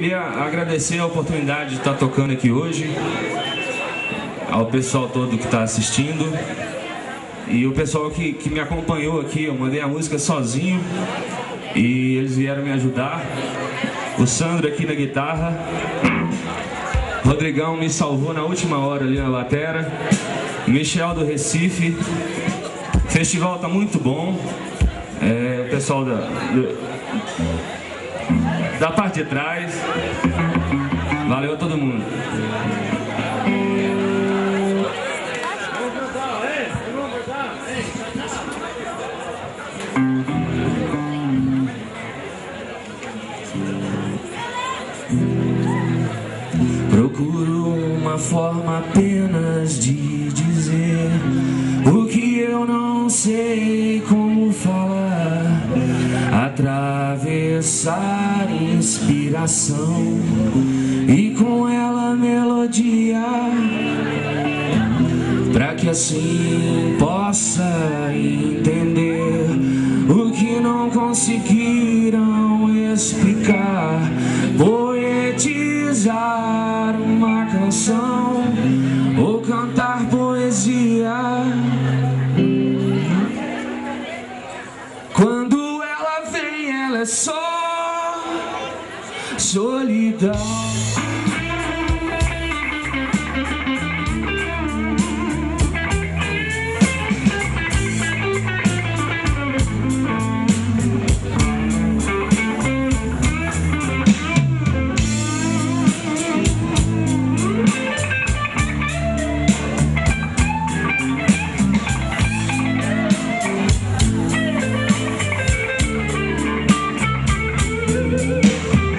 queria agradecer a oportunidade de estar tocando aqui hoje, ao pessoal todo que está assistindo e o pessoal que me acompanhou aqui. Eu mandei a música sozinho e eles vieram me ajudar. O Sandro aqui na guitarra, Rodrigão me salvou na última hora ali na batera, Michel do Recife. O festival tá muito bom. O pessoal da parte de trás. Valeu a todo mundo. Procuro uma forma apenas de dizer o que eu não sei como falar, atravessar inspiração e com ela melodia, pra que assim possa entender o que não conseguiram explicar. Poetizar uma canção ou cantar poesia. Quando ela vem, ela é só solidão.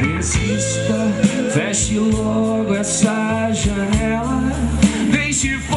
Feche logo essa janela, deixe